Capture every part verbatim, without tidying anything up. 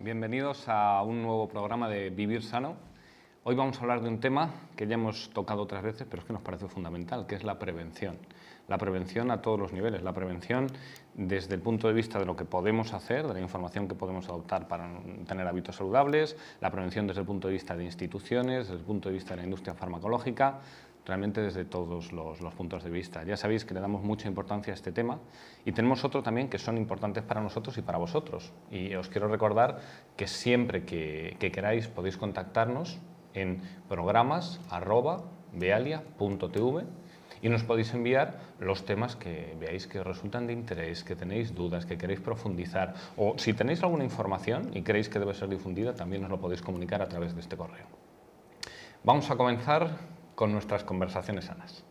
Bienvenidos a un nuevo programa de Vivir Sano. Hoy vamos a hablar de un tema que ya hemos tocado otras veces, pero es que nos parece fundamental, que es la prevención. La prevención a todos los niveles, la prevención desde el punto de vista de lo que podemos hacer, de la información que podemos adoptar para tener hábitos saludables, la prevención desde el punto de vista de instituciones, desde el punto de vista de la industria farmacológica, realmente desde todos los, los puntos de vista. Ya sabéis que le damos mucha importancia a este tema y tenemos otro también que son importantes para nosotros y para vosotros. Y os quiero recordar que siempre que, que queráis podéis contactarnos en programas arroba bealia punto tv y nos podéis enviar los temas que veáis que resultan de interés, que tenéis dudas, que queréis profundizar, o si tenéis alguna información y creéis que debe ser difundida, también nos lo podéis comunicar a través de este correo. Vamos a comenzar con nuestras conversaciones sanas.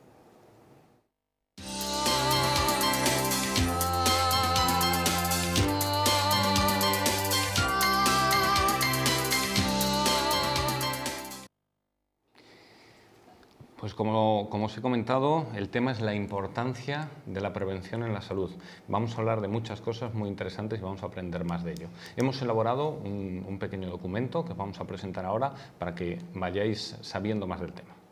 Pues como, como os he comentado, el tema es la importancia de la prevención en la salud. Vamos a hablar de muchas cosas muy interesantes y vamos a aprender más de ello. Hemos elaborado un, un pequeño documento que os vamos a presentar ahora para que vayáis sabiendo más del tema.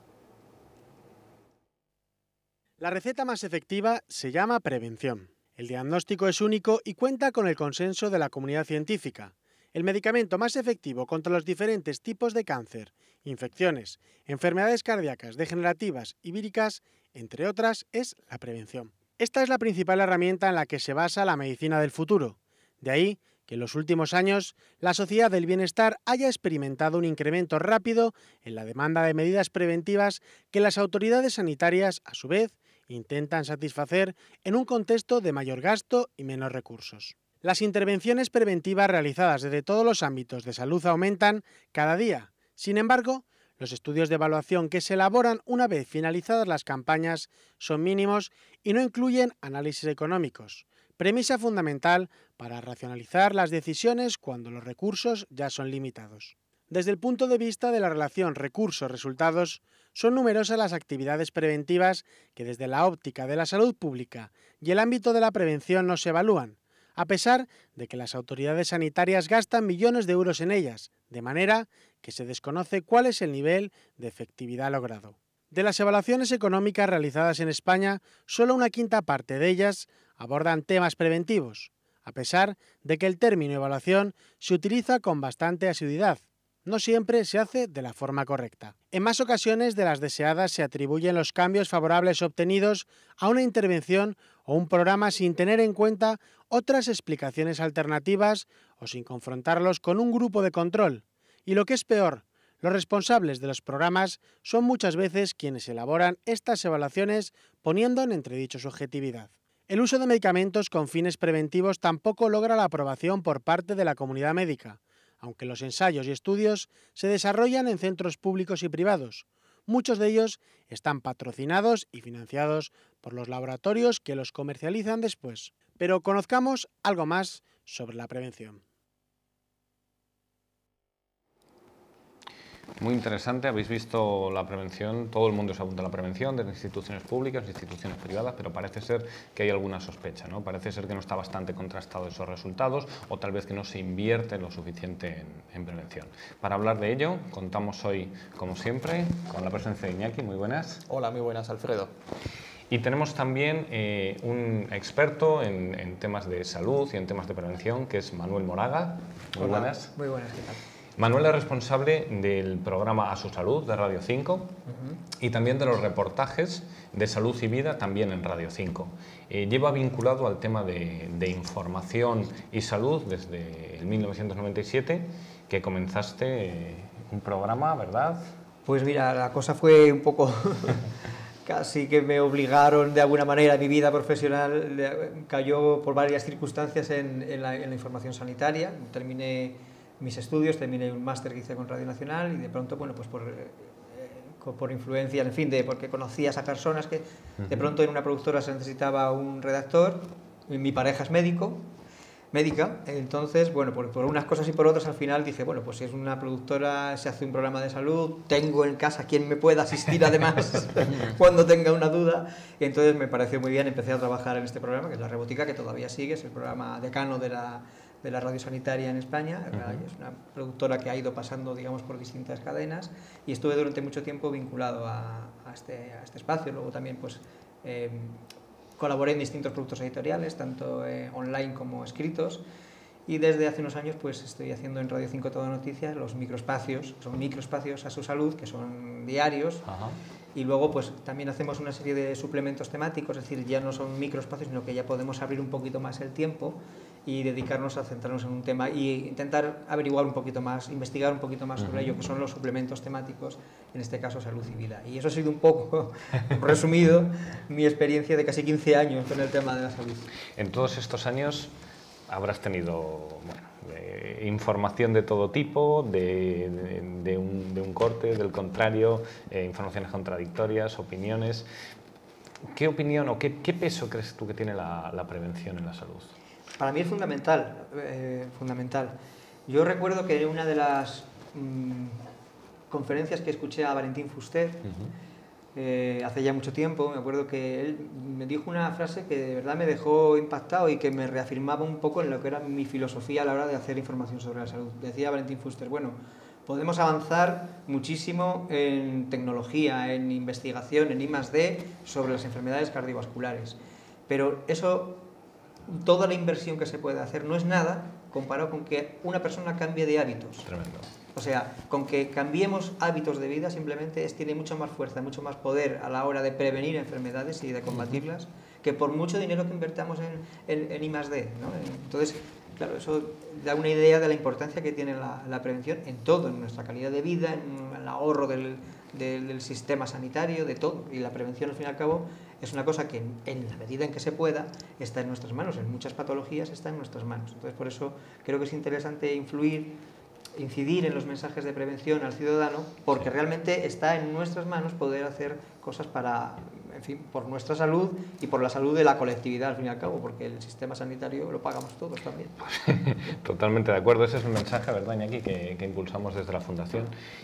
La receta más efectiva se llama prevención. El diagnóstico es único y cuenta con el consenso de la comunidad científica. El medicamento más efectivo contra los diferentes tipos de cáncer, infecciones, enfermedades cardíacas, degenerativas y víricas, entre otras, es la prevención. Esta es la principal herramienta en la que se basa la medicina del futuro. De ahí que en los últimos años la sociedad del bienestar haya experimentado un incremento rápido en la demanda de medidas preventivas que las autoridades sanitarias, a su vez, intentan satisfacer en un contexto de mayor gasto y menos recursos. Las intervenciones preventivas realizadas desde todos los ámbitos de salud aumentan cada día. Sin embargo, los estudios de evaluación que se elaboran una vez finalizadas las campañas son mínimos y no incluyen análisis económicos, premisa fundamental para racionalizar las decisiones cuando los recursos ya son limitados. Desde el punto de vista de la relación recursos-resultados, son numerosas las actividades preventivas que desde la óptica de la salud pública y el ámbito de la prevención no se evalúan, a pesar de que las autoridades sanitarias gastan millones de euros en ellas, de manera que se desconoce cuál es el nivel de efectividad logrado. De las evaluaciones económicas realizadas en España, solo una quinta parte de ellas abordan temas preventivos, a pesar de que el término evaluación se utiliza con bastante asiduidad. No siempre se hace de la forma correcta. En más ocasiones de las deseadas se atribuyen los cambios favorables obtenidos a una intervención o un programa sin tener en cuenta otras explicaciones alternativas o sin confrontarlos con un grupo de control. Y lo que es peor, los responsables de los programas son muchas veces quienes elaboran estas evaluaciones poniendo en entredicho su objetividad. El uso de medicamentos con fines preventivos tampoco logra la aprobación por parte de la comunidad médica, aunque los ensayos y estudios se desarrollan en centros públicos y privados. Muchos de ellos están patrocinados y financiados por los laboratorios que los comercializan después. Pero conozcamos algo más sobre la prevención. Muy interesante, habéis visto la prevención, todo el mundo se apunta a la prevención, desde instituciones públicas, instituciones privadas, pero parece ser que hay alguna sospecha, ¿no? Parece ser que no está bastante contrastado esos resultados o tal vez que no se invierte lo suficiente en, en prevención. Para hablar de ello, contamos hoy, como siempre, con la presencia de Iñaki. Muy buenas. Hola, muy buenas, Alfredo. Y tenemos también eh, un experto en, en temas de salud y en temas de prevención, que es Manuel Moraga. Muy Hola, buenas. Muy buenas, ¿qué tal? Manuel es responsable del programa A Su Salud de Radio cinco uh-huh. y también de los reportajes de salud y vida también en Radio cinco. Eh, lleva vinculado al tema de, de información y salud desde el mil novecientos noventa y siete, que comenzaste eh, un programa, ¿verdad? Pues mira, la cosa fue un poco... casi que me obligaron de alguna manera, mi vida profesional cayó por varias circunstancias en, en, la, en la información sanitaria. Terminé mis estudios, terminé un máster que hice con Radio Nacional y de pronto, bueno, pues por, eh, por influencia, en fin, de porque conocía a esas personas que de pronto en una productora se necesitaba un redactor, mi pareja es médico, médica, entonces, bueno, por, por unas cosas y por otras al final dije, bueno, pues si es una productora, se hace un programa de salud, tengo en casa quien me pueda asistir además cuando tenga una duda, y entonces me pareció muy bien, empecé a trabajar en este programa, que es La Rebotica, que todavía sigue, es el programa decano de la de la radio sanitaria en España. Uh-huh. Es una productora que ha ido pasando, digamos, por distintas cadenas, y estuve durante mucho tiempo vinculado a, a, este, a este espacio. Luego también pues, eh, colaboré en distintos productos editoriales, tanto eh, online como escritos, y desde hace unos años pues, estoy haciendo en Radio cinco Todo Noticias los microespacios, son microespacios a su salud, que son diarios. Uh-huh. Y luego pues también hacemos una serie de suplementos temáticos, es decir, ya no son microespacios, sino que ya podemos abrir un poquito más el tiempo y dedicarnos a centrarnos en un tema y intentar averiguar un poquito más, investigar un poquito más sobre uh-huh. ello, que son los suplementos temáticos, en este caso salud y vida. Y eso ha sido un poco resumido mi experiencia de casi quince años con el tema de la salud. En todos estos años habrás tenido bueno, eh, información de todo tipo, de, de, de, un, de un corte, del contrario, eh, informaciones contradictorias, opiniones. ¿Qué opinión o qué, qué peso crees tú que tiene la, la prevención en la salud? Para mí es fundamental, eh, fundamental. Yo recuerdo que en una de las mmm, conferencias que escuché a Valentín Fuster, uh-huh. Eh, hace ya mucho tiempo, me acuerdo que él me dijo una frase que de verdad me dejó impactado y que me reafirmaba un poco en lo que era mi filosofía a la hora de hacer información sobre la salud. Decía Valentín Fuster, bueno, podemos avanzar muchísimo en tecnología, en investigación, en I más D, sobre las enfermedades cardiovasculares, pero eso, toda la inversión que se puede hacer no es nada comparado con que una persona cambie de hábitos. Tremendo. O sea, con que cambiemos hábitos de vida simplemente es, tiene mucha más fuerza, mucho más poder a la hora de prevenir enfermedades y de combatirlas, uh-huh. que por mucho dinero que invertamos en, en, en I más D, ¿no? Entonces, claro, eso da una idea de la importancia que tiene la, la prevención en todo, en nuestra calidad de vida, en el ahorro del, del, del sistema sanitario, de todo. Y la prevención, al fin y al cabo, es una cosa que en, en la medida en que se pueda está en nuestras manos. En muchas patologías está en nuestras manos. Entonces, por eso creo que es interesante influir, incidir en los mensajes de prevención al ciudadano, porque sí. realmente está en nuestras manos poder hacer cosas para, en fin, por nuestra salud y por la salud de la colectividad, al fin y al cabo, porque el sistema sanitario lo pagamos todos también. Totalmente de acuerdo, ese es el mensaje, ¿verdad, Iñaki?, que, que impulsamos desde la Fundación.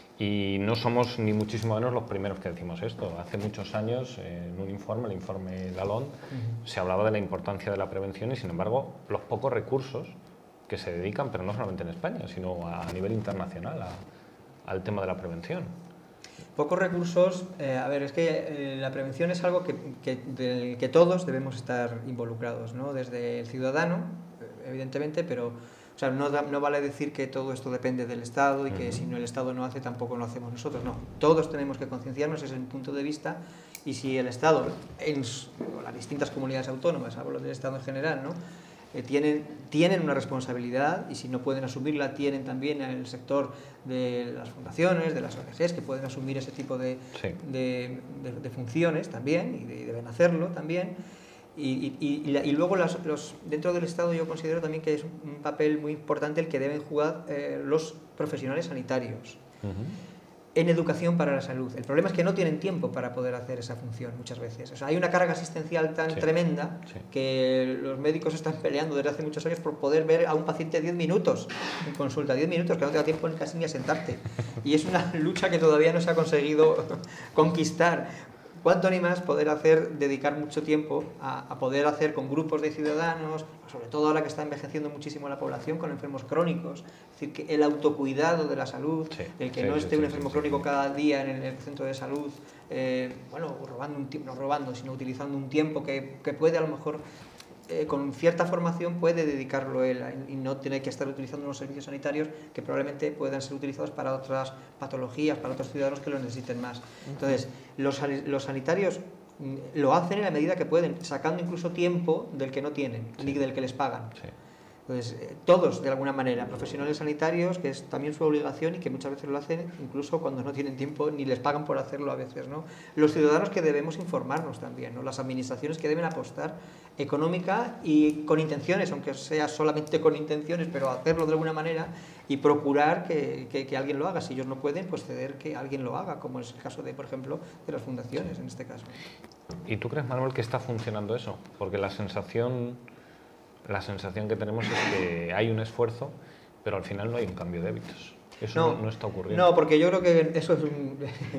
Y no somos ni muchísimo menos los primeros que decimos esto. Hace muchos años, en un informe, el informe Lalón, uh-huh. se hablaba de la importancia de la prevención y, sin embargo, los pocos recursos que se dedican, pero no solamente en España, sino a nivel internacional, a, al tema de la prevención. Pocos recursos, eh, a ver, es que eh, la prevención es algo que, que, del que todos debemos estar involucrados, ¿no? Desde el ciudadano, evidentemente, pero o sea, no, da, no vale decir que todo esto depende del Estado y que uh-huh. si no el Estado no hace, tampoco lo hacemos nosotros, no. Todos tenemos que concienciarnos, ese es el punto de vista, y si el Estado, en las distintas comunidades autónomas, hablo del Estado en general, ¿no? Eh, tienen, tienen una responsabilidad, y si no pueden asumirla, tienen también en el sector de las fundaciones, de las O N Ges, que pueden asumir ese tipo de, sí. de, de, de funciones también, y, de, y deben hacerlo también. Y, y, y, y luego las, los, dentro del Estado yo considero también que es un papel muy importante el que deben jugar eh, los profesionales sanitarios. Uh-huh. En educación para la salud. El problema es que no tienen tiempo para poder hacer esa función muchas veces. O sea, hay una carga asistencial tan sí. tremenda sí. que los médicos están peleando desde hace muchos años por poder ver a un paciente diez minutos en consulta, diez minutos, que no te da tiempo casi ni a sentarte. Y es una lucha que todavía no se ha conseguido conquistar. ¿Cuánto ni más poder hacer, dedicar mucho tiempo a, a poder hacer con grupos de ciudadanos, sobre todo ahora que está envejeciendo muchísimo la población con enfermos crónicos? Es decir, que el autocuidado de la salud, sí, el que sí, no esté sí, un enfermo sí, crónico sí, cada día en el, en el centro de salud, eh, bueno, robando un tiempo, no robando, sino utilizando un tiempo que, que puede a lo mejor, eh, con cierta formación, puede dedicarlo él y no tiene que estar utilizando unos servicios sanitarios que probablemente puedan ser utilizados para otras patologías, para otros ciudadanos que lo necesiten más. Entonces, los, los sanitarios lo hacen en la medida que pueden, sacando incluso tiempo del que no tienen, sí. ni del que les pagan. Sí. Entonces, eh, todos, de alguna manera, profesionales sanitarios, que es también su obligación y que muchas veces lo hacen incluso cuando no tienen tiempo ni les pagan por hacerlo a veces, ¿no? Los ciudadanos que debemos informarnos también, ¿no? Las administraciones que deben apostar económica y con intenciones, aunque sea solamente con intenciones, pero hacerlo de alguna manera y procurar que, que, que alguien lo haga. Si ellos no pueden, pues ceder que alguien lo haga, como es el caso de, por ejemplo, de las fundaciones en este caso. ¿Y tú crees, Manuel, que está funcionando eso? Porque la sensación... La sensación que tenemos es que hay un esfuerzo, pero al final no hay un cambio de hábitos. Eso no, no, no está ocurriendo. No, porque yo creo que eso es un...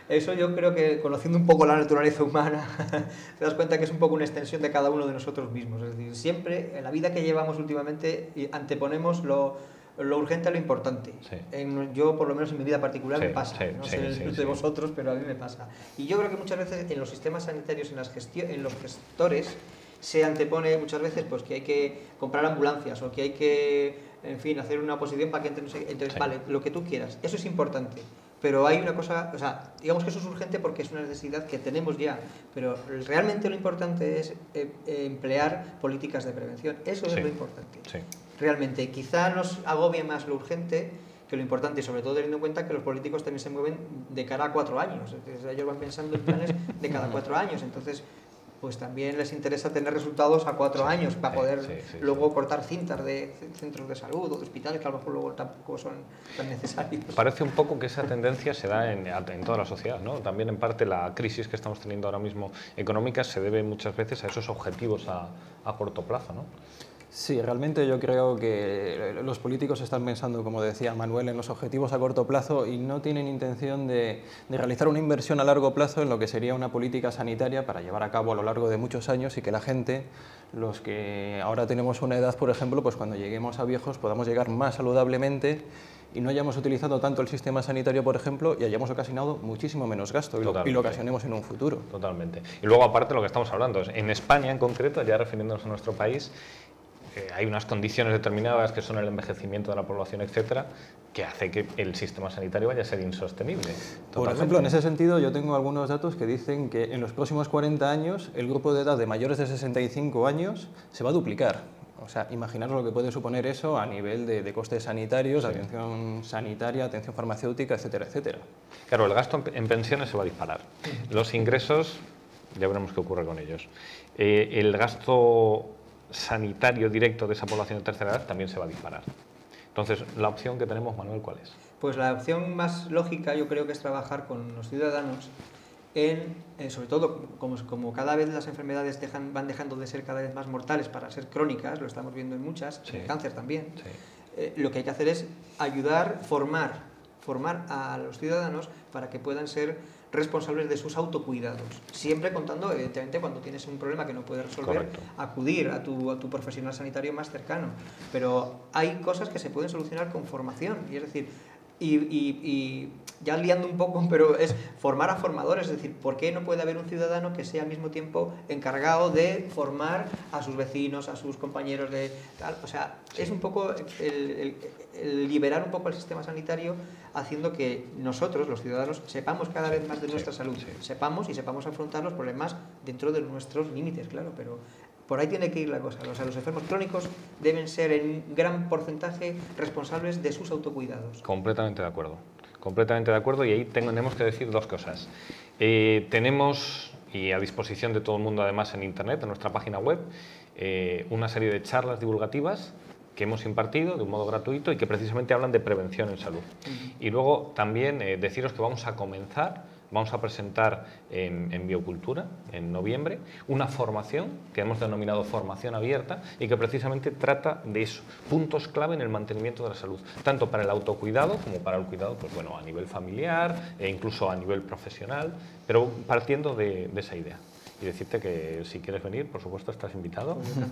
Eso yo creo que, conociendo un poco la naturaleza humana, te das cuenta que es un poco una extensión de cada uno de nosotros mismos. Es decir, siempre en la vida que llevamos últimamente anteponemos lo, lo urgente a lo importante. Sí. En, yo, por lo menos en mi vida particular, sí, me pasa. Sí, no sí, sé el sí, de sí. vosotros, pero a mí me pasa. Y yo creo que muchas veces en los sistemas sanitarios, en, las gestión, en los gestores, se antepone muchas veces pues que hay que comprar ambulancias o que hay que, en fin, hacer una oposición para que entre, no sé, entonces, sí. vale, lo que tú quieras, eso es importante, pero hay una cosa, o sea, digamos que eso es urgente porque es una necesidad que tenemos ya, pero realmente lo importante es eh, eh, emplear políticas de prevención, eso sí. es lo importante, sí. realmente, quizá nos agobie más lo urgente que lo importante, y sobre todo teniendo en cuenta que los políticos también se mueven de cara a cuatro años, entonces ellos van pensando en planes de cada cuatro años, entonces pues también les interesa tener resultados a cuatro sí, años para sí, poder sí, sí, luego sí. cortar cintas de centros de salud o de hospitales que a lo mejor luego tampoco son tan necesarios. Parece un poco que esa tendencia se da en, en toda la sociedad, ¿no? También en parte la crisis que estamos teniendo ahora mismo económica se debe muchas veces a esos objetivos a, a corto plazo, ¿no? Sí, realmente yo creo que los políticos están pensando, como decía Manuel, en los objetivos a corto plazo y no tienen intención de, de realizar una inversión a largo plazo en lo que sería una política sanitaria para llevar a cabo a lo largo de muchos años y que la gente, los que ahora tenemos una edad, por ejemplo, pues cuando lleguemos a viejos podamos llegar más saludablemente y no hayamos utilizado tanto el sistema sanitario, por ejemplo, y hayamos ocasionado muchísimo menos gasto y lo, y lo ocasionemos en un futuro. Totalmente. Y luego, aparte, lo que estamos hablando, en España en concreto, ya refiriéndonos a nuestro país, eh, hay unas condiciones determinadas que son el envejecimiento de la población, etcétera, que hace que el sistema sanitario vaya a ser insostenible. Totalmente. Por ejemplo, en ese sentido, yo tengo algunos datos que dicen que en los próximos cuarenta años el grupo de edad de mayores de sesenta y cinco años se va a duplicar. O sea, imaginaros lo que puede suponer eso a nivel de, de costes sanitarios, sí. atención sanitaria, atención farmacéutica, etcétera, etcétera. Claro, el gasto en pensiones se va a disparar. Los ingresos, ya veremos qué ocurre con ellos. Eh, el gasto sanitario directo de esa población de tercera edad también se va a disparar. Entonces, la opción que tenemos, Manuel, ¿cuál es? Pues la opción más lógica yo creo que es trabajar con los ciudadanos en, eh, sobre todo, como, como cada vez las enfermedades dejan, van dejando de ser cada vez más mortales para ser crónicas, lo estamos viendo en muchas, sí. en el cáncer también, sí. eh, lo que hay que hacer es ayudar, formar, formar a los ciudadanos para que puedan ser responsables de sus autocuidados, siempre contando, evidentemente, cuando tienes un problema que no puedes resolver, correcto. acudir a tu, a tu profesional sanitario más cercano, pero hay cosas que se pueden solucionar con formación, y es decir, Y, y, y ya liando un poco, pero es formar a formadores, es decir, ¿por qué no puede haber un ciudadano que sea al mismo tiempo encargado de formar a sus vecinos, a sus compañeros de tal? O sea, sí. es un poco el, el, el liberar un poco el sistema sanitario, haciendo que nosotros, los ciudadanos, sepamos cada vez más de nuestra sí, salud, sí. sepamos y sepamos afrontar los problemas dentro de nuestros límites, claro, pero por ahí tiene que ir la cosa. O sea, los enfermos crónicos deben ser en gran porcentaje responsables de sus autocuidados. Completamente de acuerdo. Completamente de acuerdo, y ahí tenemos que decir dos cosas. Eh, tenemos, y a disposición de todo el mundo además en Internet, en nuestra página web, eh, una serie de charlas divulgativas que hemos impartido de un modo gratuito y que precisamente hablan de prevención en salud. Uh-huh. Y luego también eh, deciros que vamos a comenzar Vamos a presentar en, en Biocultura, en noviembre, una formación que hemos denominado formación abierta y que precisamente trata de eso, puntos clave en el mantenimiento de la salud, tanto para el autocuidado como para el cuidado, pues bueno, a nivel familiar e incluso a nivel profesional, pero partiendo de, de esa idea. Y decirte que si quieres venir, por supuesto, estás invitado.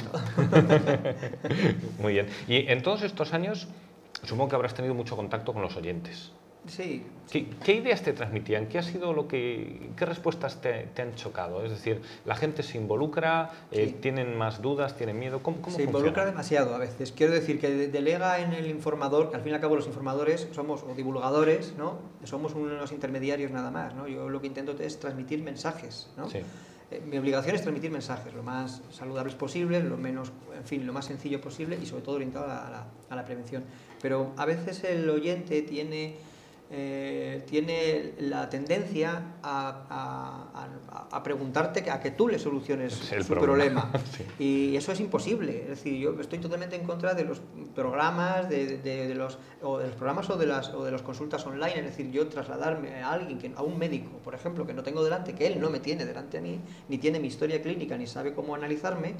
Muy bien. Y en todos estos años, supongo que habrás tenido mucho contacto con los oyentes. Sí. ¿Qué, ¿Qué ideas te transmitían? ¿Qué ha sido lo que, qué respuestas te, te han chocado? Es decir, ¿la gente se involucra? Eh, sí. ¿Tienen más dudas? ¿Tienen miedo? ¿Cómo, cómo se funciona? Involucra demasiado a veces. Quiero decir que delega en el informador, que al fin y al cabo los informadores somos o divulgadores, ¿no? Somos unos intermediarios nada más, ¿no? Yo lo que intento es transmitir mensajes, ¿no? Sí. Eh, mi obligación es transmitir mensajes lo más saludables posible, lo menos, en fin, lo más sencillo posible y sobre todo orientado a la, a la prevención. Pero a veces el oyente tiene Eh, tiene la tendencia a, a, a, a preguntarte a que tú le soluciones el su problema, problema. Sí. Y eso es imposible. Es decir, yo estoy totalmente en contra de los programas de, de, de los o de los programas o de las o de las consultas online. Es decir, yo trasladarme a alguien que, a un médico, por ejemplo, que no tengo delante, que él no me tiene delante a mí, ni tiene mi historia clínica, ni sabe cómo analizarme,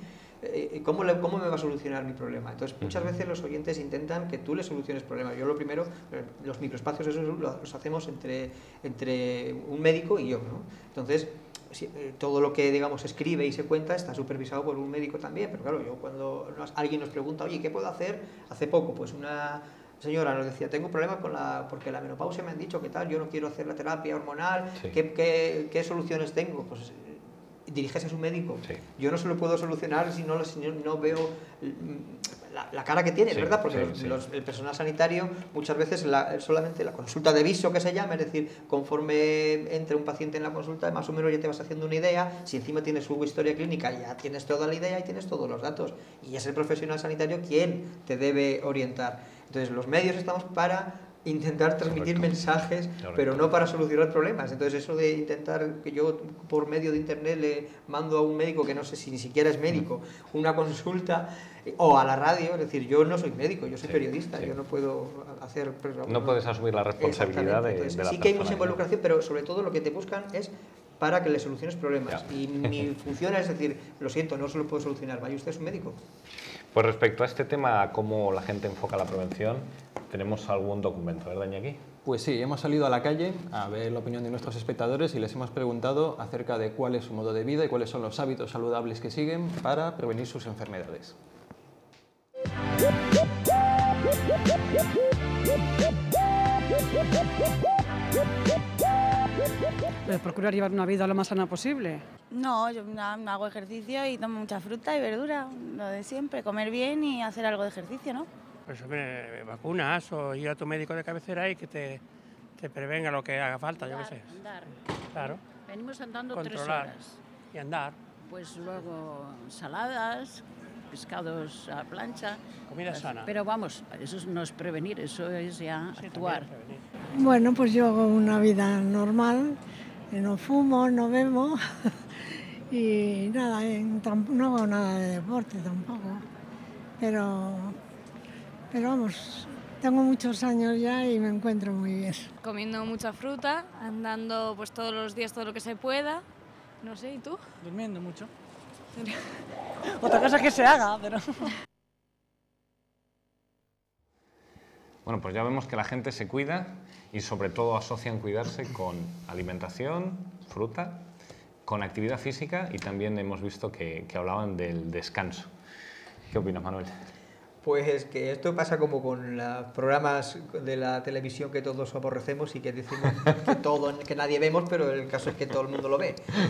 eh, ¿cómo, le, ¿cómo me va a solucionar mi problema? Entonces, muchas veces los oyentes intentan que tú les soluciones problemas. Yo lo primero, los microespacios esos los hacemos entre, entre un médico y yo, ¿no? Entonces, todo lo que, digamos, se escribe y se cuenta está supervisado por un médico también, pero claro, yo cuando alguien nos pregunta, oye, ¿qué puedo hacer? Hace poco, pues una señora nos decía, tengo problemas con la, porque la menopausia me han dicho que tal, yo no quiero hacer la terapia hormonal, sí. ¿qué, qué, ¿qué soluciones tengo? Pues dirígese a su médico. Sí. Yo no se lo puedo solucionar si no, si no veo la, la cara que tiene, sí, ¿verdad? Porque sí, los, sí. Los, el personal sanitario muchas veces la, solamente la consulta de viso que se llama, es decir, conforme entre un paciente en la consulta, más o menos ya te vas haciendo una idea, si encima tienes su historia clínica, ya tienes toda la idea y tienes todos los datos. Y es el profesional sanitario quien te debe orientar. Entonces los medios estamos para intentar transmitir Correcto. mensajes, Correcto. pero no para solucionar problemas. Entonces eso de intentar que yo por medio de internet le mando a un médico que no sé si ni siquiera es médico, una consulta, o a la radio, es decir, yo no soy médico, yo soy sí, periodista, sí. yo no puedo hacer... No, no puedes asumir la responsabilidad de, Entonces, de la sí que hay mucha involucración, pero sobre todo lo que te buscan es para que le soluciones problemas. Ya. Y mi función es decir, lo siento, no se lo puedo solucionar, vaya usted es un médico. Pues respecto a este tema, cómo la gente enfoca la prevención, tenemos algún documento, ¿verdad, Iñaki? Pues sí, hemos salido a la calle a ver la opinión de nuestros espectadores y les hemos preguntado acerca de cuál es su modo de vida y cuáles son los hábitos saludables que siguen para prevenir sus enfermedades. Pues procurar llevar una vida lo más sana posible. No, yo hago ejercicio y tomo mucha fruta y verdura, lo de siempre, comer bien y hacer algo de ejercicio, ¿no? Pues hombre, vacunas o ir a tu médico de cabecera y que te, te prevenga lo que haga falta, andar, yo qué sé. Andar. Claro. Venimos andando Controlar tres horas. Y andar. Pues luego saladas, pescados a plancha. Comida pues, sana. Pero vamos, eso no es prevenir, eso es ya sí, actuar. Es bueno, pues yo hago una vida normal, no fumo, no bebo y nada, no hago nada de deporte tampoco. Pero, pero vamos, tengo muchos años ya y me encuentro muy bien. Comiendo mucha fruta, andando pues todos los días todo lo que se pueda. No sé, ¿y tú? Durmiendo mucho. Otra cosa que se haga, pero... Bueno, pues ya vemos que la gente se cuida y sobre todo asocian cuidarse con alimentación, fruta, con actividad física y también hemos visto que, que hablaban del descanso. ¿Qué opinas, Manuel? Pues que esto pasa como con los programas de la televisión que todos aborrecemos y que decimos que, todo, que nadie vemos, pero el caso es que todo el mundo lo ve.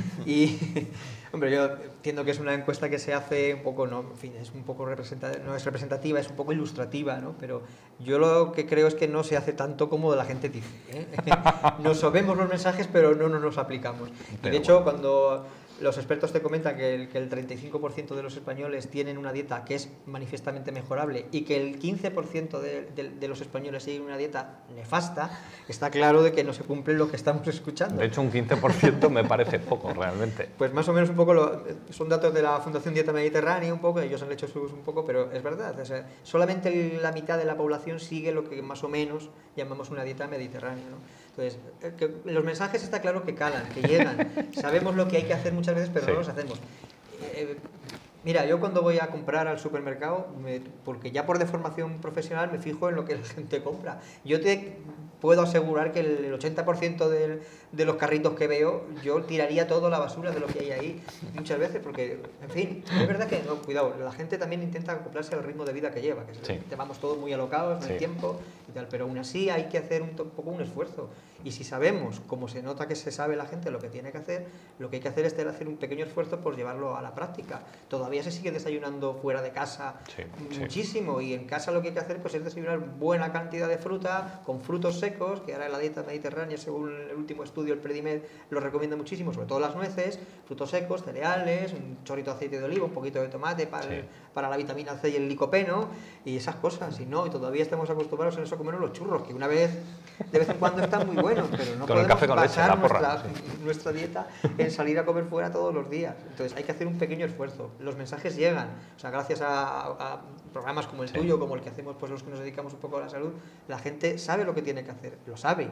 Y, hombre, yo entiendo que es una encuesta que se hace un poco, no, en fin, es un poco representativa, no es representativa, es un poco ilustrativa, ¿no? Pero yo lo que creo es que no se hace tanto como la gente dice, ¿eh? Nos sabemos los mensajes, pero no nos los aplicamos. Y de hecho, cuando... Los expertos te comentan que el, que el treinta y cinco por ciento de los españoles tienen una dieta que es manifiestamente mejorable y que el quince por ciento de, de, de los españoles siguen una dieta nefasta. Está claro de que no se cumple lo que estamos escuchando. De hecho, un quince por ciento me parece poco, realmente. Pues más o menos un poco, lo, son datos de la Fundación Dieta Mediterránea, un poco, ellos han hecho sus un poco, pero es verdad. O sea, solamente la mitad de la población sigue lo que más o menos llamamos una dieta mediterránea, ¿no? Entonces, que los mensajes está claro que calan, que llegan. Sabemos lo que hay que hacer muchas veces, pero sí. no los hacemos. Eh, mira, yo cuando voy a comprar al supermercado, me, porque ya por deformación profesional me fijo en lo que la gente compra. Yo te puedo asegurar que el ochenta por ciento de, de los carritos que veo, yo tiraría todo a la basura de lo que hay ahí muchas veces, porque, en fin, es verdad que, no, cuidado, la gente también intenta acoplarse al ritmo de vida que lleva, que sí. vamos todos muy alocados en sí. el tiempo y tal, pero aún así hay que hacer un, un poco un esfuerzo. Y si sabemos, como se nota que se sabe la gente lo que tiene que hacer, lo que hay que hacer es hacer un pequeño esfuerzo por llevarlo a la práctica. Todavía se sigue desayunando fuera de casa sí, muchísimo sí. y en casa lo que hay que hacer pues, es desayunar buena cantidad de fruta, con frutos secos, que ahora en la dieta mediterránea, según el último estudio, el Predimed lo recomienda muchísimo, sobre todo las nueces, frutos secos, cereales, un chorrito de aceite de oliva, un poquito de tomate para, sí. el, para la vitamina C y el licopeno y esas cosas. Y no, y todavía estamos acostumbrados en eso a comer los churros, que una vez, de vez en cuando están muy buenos, pero no con podemos con basar leche, nuestra, sí. nuestra dieta en salir a comer fuera todos los días. Entonces hay que hacer un pequeño esfuerzo. Los mensajes llegan, o sea, gracias a, a programas como el sí. tuyo, como el que hacemos pues los que nos dedicamos un poco a la salud, la gente sabe lo que tiene que hacer, lo sabe.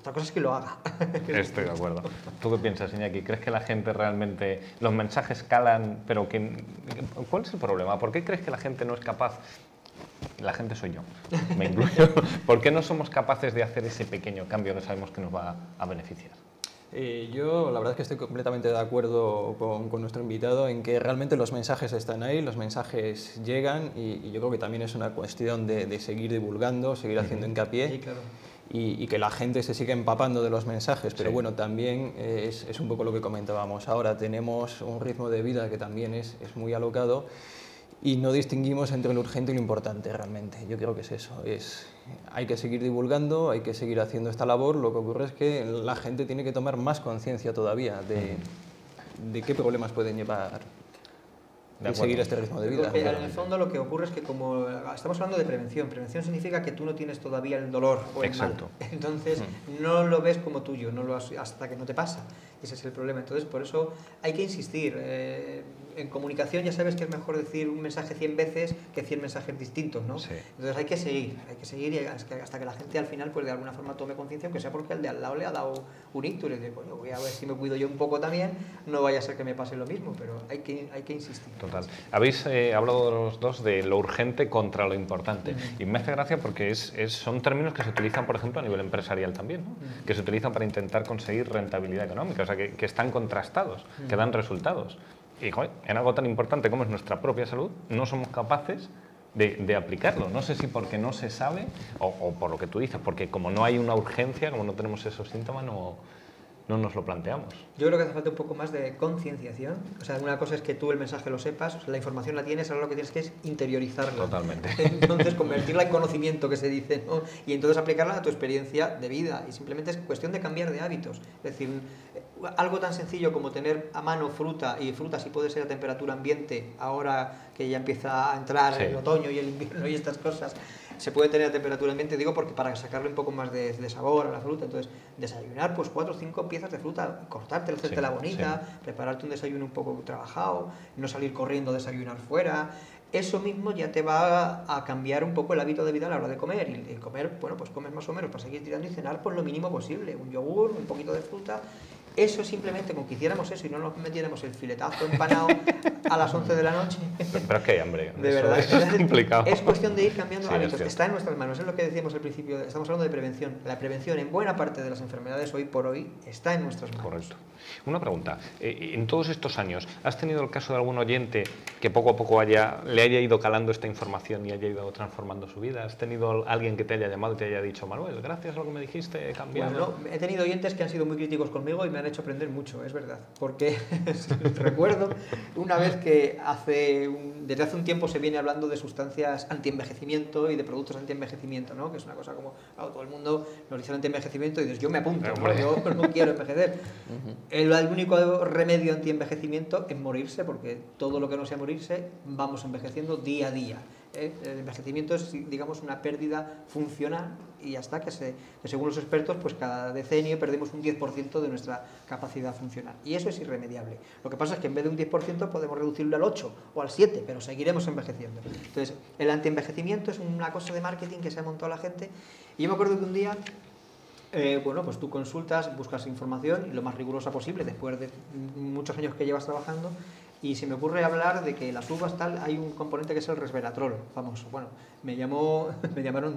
Otra cosa es que lo haga. Estoy de acuerdo. ¿Tú qué piensas, Iñaki? ¿Crees que la gente realmente, los mensajes calan, pero que, cuál es el problema? ¿Por qué crees que la gente no es capaz? La gente soy yo, me incluyo. ¿Por qué no somos capaces de hacer ese pequeño cambio que sabemos que nos va a beneficiar? Eh, yo la verdad es que estoy completamente de acuerdo con, con nuestro invitado en que realmente los mensajes están ahí, los mensajes llegan y, y yo creo que también es una cuestión de, de seguir divulgando, seguir haciendo hincapié. Sí, claro. Y, y que la gente se siga empapando de los mensajes, pero sí. bueno, también es, es un poco lo que comentábamos ahora, tenemos un ritmo de vida que también es, es muy alocado y no distinguimos entre lo urgente y lo importante realmente. Yo creo que es eso, es, hay que seguir divulgando, hay que seguir haciendo esta labor, lo que ocurre es que la gente tiene que tomar más conciencia todavía de, de qué problemas pueden llevar y seguir este ritmo de vida. En el fondo lo que ocurre es que como estamos hablando de prevención, prevención significa que tú no tienes todavía el dolor o el Exacto. mal. Entonces Mm. no lo ves como tuyo, no lo has- hasta que no te pasa. Ese es el problema. Entonces por eso hay que insistir. Eh, en comunicación ya sabes que es mejor decir un mensaje cien veces que cien mensajes distintos, ¿no? Sí. Entonces hay que seguir, hay que seguir y hasta que, hasta que la gente al final pues de alguna forma tome conciencia, aunque sea porque el de al lado le ha dado un ictus y le dice, coño, voy a ver si me cuido yo un poco también, no vaya a ser que me pase lo mismo, pero hay que, hay que insistir. Total. Habéis eh, hablado los dos de lo urgente contra lo importante. Mm. Y me hace gracia porque es, es, son términos que se utilizan, por ejemplo, a nivel empresarial también, ¿no? Mm. Que se utilizan para intentar conseguir rentabilidad económica, o sea, que, que están contrastados, mm. que dan resultados. Y, joder, en algo tan importante como es nuestra propia salud, no somos capaces de, de aplicarlo. No sé si porque no se sabe o, o por lo que tú dices, porque como no hay una urgencia, como no tenemos esos síntomas, no, no nos lo planteamos. Yo creo que hace falta un poco más de concienciación. O sea, una cosa es que tú el mensaje lo sepas, o sea, la información la tienes, ahora lo que tienes que es interiorizarla. Totalmente. Entonces, convertirla en conocimiento, que se dice, ¿no? Y entonces aplicarla a tu experiencia de vida. Y simplemente es cuestión de cambiar de hábitos. Es decir, algo tan sencillo como tener a mano fruta, y fruta si puede ser a temperatura ambiente, ahora que ya empieza a entrar Sí. el otoño y el invierno y estas cosas, se puede tener a temperatura ambiente, digo, porque para sacarle un poco más de, de sabor a la fruta. Entonces, desayunar pues cuatro o cinco piezas de fruta, cortarte, hacértela Sí, bonita, sí. prepararte un desayuno un poco trabajado, no salir corriendo a desayunar fuera. Eso mismo ya te va a cambiar un poco el hábito de vida a la hora de comer. Y el comer, bueno, pues comes más o menos para seguir tirando y cenar pues lo mínimo posible. Un yogur, un poquito de fruta. Eso simplemente, con que hiciéramos eso y no nos metiéramos el filetazo empanado a las once de la noche. Pero es que hay hambre. De eso verdad, es complicado. Es cuestión de ir cambiando Sí, hábitos. es cierto. Está en nuestras manos, es lo que decíamos al principio. Estamos hablando de prevención. La prevención en buena parte de las enfermedades hoy por hoy está en nuestras manos. Correcto. Una pregunta. Eh, en todos estos años, ¿has tenido el caso de algún oyente que poco a poco haya, le haya ido calando esta información y haya ido transformando su vida? ¿Has tenido alguien que te haya llamado y te haya dicho, Manuel, gracias a lo que me dijiste, he cambiado? Bueno, he tenido oyentes que han sido muy críticos conmigo y me han hecho aprender mucho, es verdad. Porque recuerdo una vez que hace un, desde hace un tiempo se viene hablando de sustancias antienvejecimiento y de productos antienvejecimiento, ¿no? Que es una cosa como, claro, todo el mundo nos dice antienvejecimiento y dices, yo me apunto, ¿no? Yo no quiero envejecer. El, el único remedio antienvejecimiento es morirse, porque todo lo que no sea morirse, vamos envejeciendo día a día. ¿eh? El envejecimiento es, digamos, una pérdida funcional y ya está, que, se, que según los expertos, pues cada decenio perdemos un diez por ciento de nuestra capacidad funcional. Y eso es irremediable. Lo que pasa es que en vez de un diez por ciento podemos reducirlo al ocho o al siete, pero seguiremos envejeciendo. Entonces, el antienvejecimiento es una cosa de marketing que se ha montado la gente. Y yo me acuerdo que un día... Eh, bueno, pues tú consultas, buscas información y lo más rigurosa posible después de muchos años que llevas trabajando, y se me ocurre hablar de que las uvas tal, hay un componente que es el resveratrol, famoso. Bueno, me llamó, me llamaron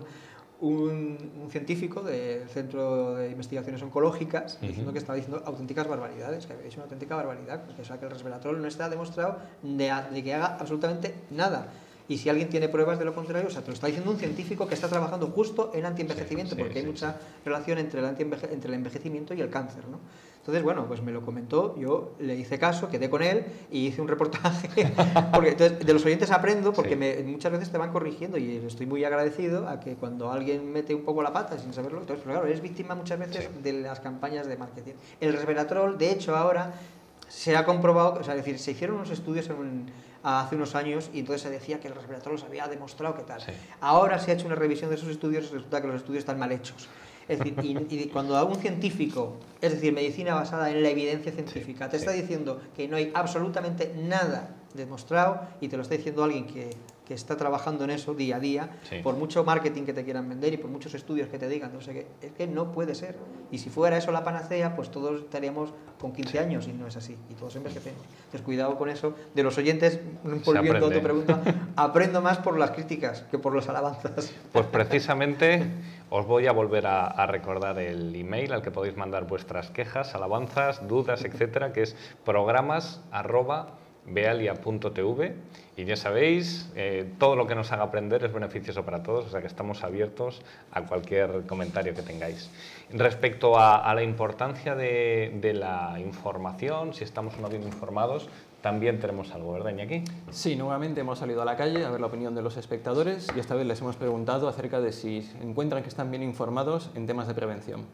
un, un científico del Centro de Investigaciones Oncológicas uh-huh. diciendo que estaba diciendo auténticas barbaridades, que había dicho una auténtica barbaridad, porque o sea, que el resveratrol no está demostrado de, de que haga absolutamente nada. Y si alguien tiene pruebas de lo contrario, o sea, te lo está diciendo un científico que está trabajando justo en antienvejecimiento, sí, sí, porque hay sí, mucha sí. relación entre el, antienveje entre el envejecimiento y el cáncer, ¿no? Entonces, bueno, pues me lo comentó, yo le hice caso, quedé con él y hice un reportaje, porque entonces, de los oyentes aprendo, porque sí. me, muchas veces te van corrigiendo y estoy muy agradecido a que cuando alguien mete un poco la pata sin saberlo, entonces, pero claro, eres víctima muchas veces sí. de las campañas de marketing. El resveratrol, de hecho, ahora se ha comprobado, o sea, es decir, se hicieron unos estudios en un, hace unos años y entonces se decía que el resveratrol se había demostrado que tal. Sí. Ahora se ha hecho una revisión de esos estudios y resulta que los estudios están mal hechos. Es decir, y, y cuando a un científico, es decir, medicina basada en la evidencia científica, sí, te sí. está diciendo que no hay absolutamente nada demostrado y te lo está diciendo alguien que que está trabajando en eso día a día, Sí. por mucho marketing que te quieran vender y por muchos estudios que te digan, no sé qué, es que no puede ser. Y si fuera eso la panacea, pues todos estaríamos con quince años y no es así, y todos envejecemos. Entonces cuidado con eso. De los oyentes, volviendo a tu pregunta, aprendo más por las críticas que por las alabanzas. Pues precisamente os voy a volver a, a recordar el email al que podéis mandar vuestras quejas, alabanzas, dudas, etcétera, que es programas arroba bealia punto tv, y ya sabéis, eh, todo lo que nos haga aprender es beneficioso para todos, o sea que estamos abiertos a cualquier comentario que tengáis. Respecto a, a la importancia de, de la información, si estamos o no bien informados, también tenemos algo, ¿verdad, Iñaki? Sí, nuevamente hemos salido a la calle a ver la opinión de los espectadores y esta vez les hemos preguntado acerca de si encuentran que están bien informados en temas de prevención.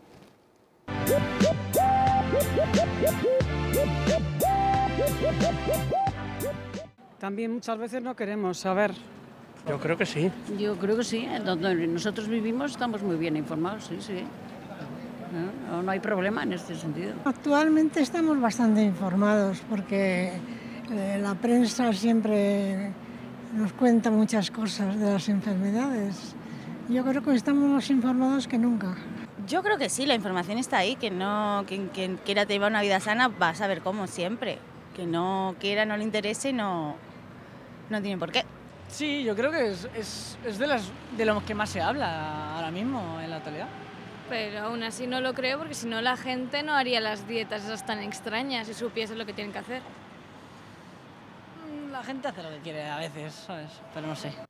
También muchas veces no queremos saber. Yo creo que sí. Yo creo que sí, donde nosotros vivimos estamos muy bien informados, sí, sí. No, no hay problema en este sentido. Actualmente estamos bastante informados porque eh, la prensa siempre nos cuenta muchas cosas de las enfermedades. Yo creo que estamos más informados que nunca. Yo creo que sí, la información está ahí, que no, quien, quien quiera llevar una vida sana va a saber cómo siempre. Que no quiera, no le interese, no, no tiene por qué. Sí, yo creo que es, es, es de, las, de lo que más se habla ahora mismo en la actualidad. Pero aún así no lo creo, porque si no la gente no haría las dietas esas tan extrañas si supiese lo que tienen que hacer. La gente hace lo que quiere a veces, ¿sabes? Pero no sé.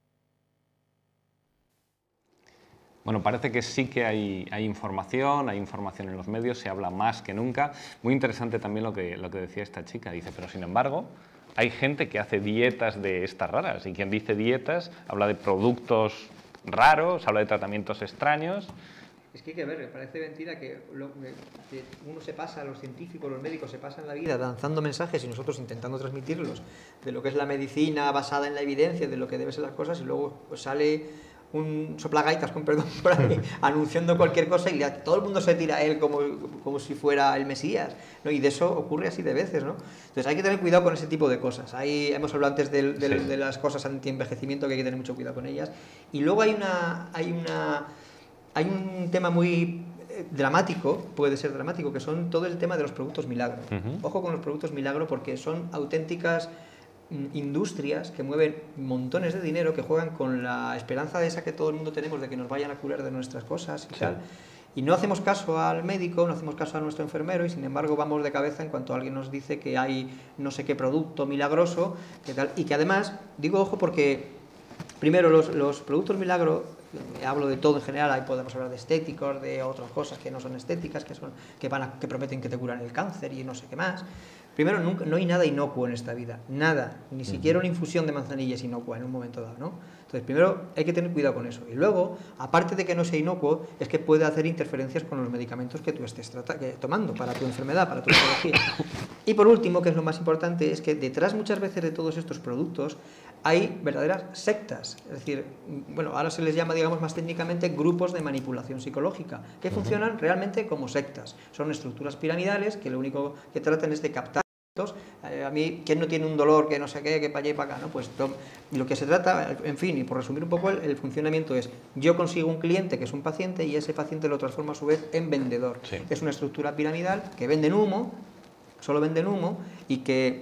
Bueno, parece que sí que hay, hay información, hay información en los medios, se habla más que nunca. Muy interesante también lo que, lo que decía esta chica, dice, pero sin embargo, hay gente que hace dietas de estas raras, y quien dice dietas habla de productos raros, habla de tratamientos extraños. Es que hay que ver, parece mentira que, lo, que uno se pasa, los científicos, los médicos se pasan la vida lanzando mensajes y nosotros intentando transmitirlos de lo que es la medicina basada en la evidencia, de lo que deben ser las cosas, y luego pues, sale un soplagaitas, con perdón por ahí, anunciando cualquier cosa y le, todo el mundo se tira a él como, como si fuera el Mesías, ¿no? Y de eso ocurre así de veces, ¿no? Entonces hay que tener cuidado con ese tipo de cosas. Ahí hemos hablado antes de, de, sí. de las cosas anti-envejecimiento, que hay que tener mucho cuidado con ellas. Y luego hay una... Hay una Hay un tema muy dramático, puede ser dramático, que son todo el tema de los productos milagro. Uh-huh. Ojo con los productos milagro porque son auténticas industrias que mueven montones de dinero, que juegan con la esperanza esa que todo el mundo tenemos de que nos vayan a curar de nuestras cosas y sí. tal. Y no hacemos caso al médico, no hacemos caso a nuestro enfermero y sin embargo vamos de cabeza en cuanto alguien nos dice que hay no sé qué producto milagroso que tal, y que además, digo ojo porque primero los, los productos milagro, hablo de todo en general, ahí podemos hablar de estéticos, de otras cosas que no son estéticas, que, son, que, van a, que prometen que te curan el cáncer y no sé qué más. Primero, nunca, no hay nada inocuo en esta vida, nada, ni siquiera una infusión de manzanilla es inocua en un momento dado, ¿no? Entonces, primero hay que tener cuidado con eso. Y luego, aparte de que no sea inocuo, es que puede hacer interferencias con los medicamentos que tú estés trata, que, tomando para tu enfermedad, para tu patología. Y por último, que es lo más importante, es que detrás muchas veces de todos estos productos hay verdaderas sectas, es decir, bueno, ahora se les llama, digamos, más técnicamente grupos de manipulación psicológica, que funcionan realmente como sectas. Son estructuras piramidales que lo único que tratan es de captar. Eh, a mí, ¿quién no tiene un dolor que no sé qué, que para allá y para acá? ¿No? Pues to, lo que se trata, en fin, y por resumir un poco, el, el funcionamiento es, yo consigo un cliente que es un paciente y ese paciente lo transformo a su vez en vendedor. Sí. Es una estructura piramidal que venden humo, solo venden humo, y que,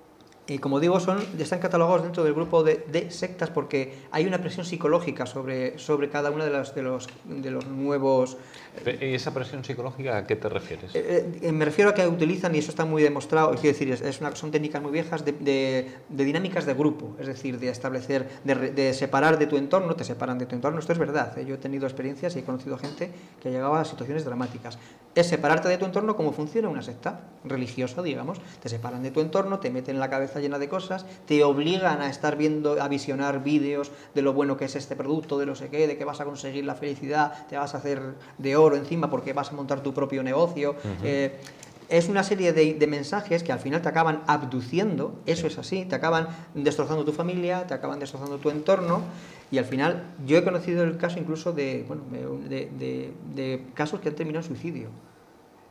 y como digo, son, están catalogados dentro del grupo de, de sectas porque hay una presión psicológica sobre, sobre cada uno de, las, de, los, de los nuevos... ¿Y esa presión psicológica a qué te refieres? Eh, eh, me refiero a que utilizan, y eso está muy demostrado, quiero decir, es, es una, son técnicas muy viejas de, de, de dinámicas de grupo, es decir, de establecer, de, de separar de tu entorno, te separan de tu entorno, esto es verdad, ¿eh? Yo he tenido experiencias y he conocido gente que ha llegado a situaciones dramáticas. Es separarte de tu entorno como funciona una secta religiosa, digamos, te separan de tu entorno, te meten en la cabeza llena de cosas, te obligan a estar viendo, a visionar vídeos de lo bueno que es este producto, de no sé qué, de que vas a conseguir la felicidad, te vas a hacer de oro encima porque vas a montar tu propio negocio. Uh-huh. eh, es una serie de, de mensajes que al final te acaban abduciendo, eso es así, te acaban destrozando tu familia, te acaban destrozando tu entorno, y al final yo he conocido el caso incluso de, bueno, de, de, de casos que han terminado en suicidio.